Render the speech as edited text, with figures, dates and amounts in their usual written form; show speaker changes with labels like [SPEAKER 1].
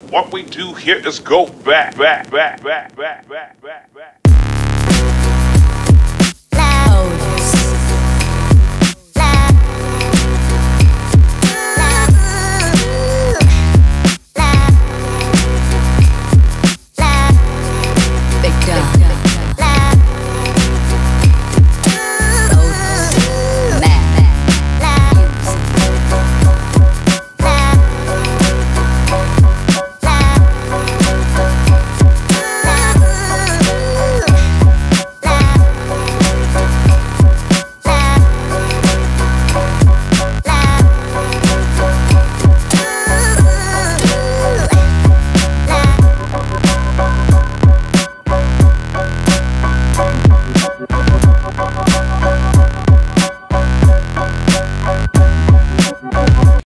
[SPEAKER 1] What we do here is go back, back, back, back, back, back, back, back.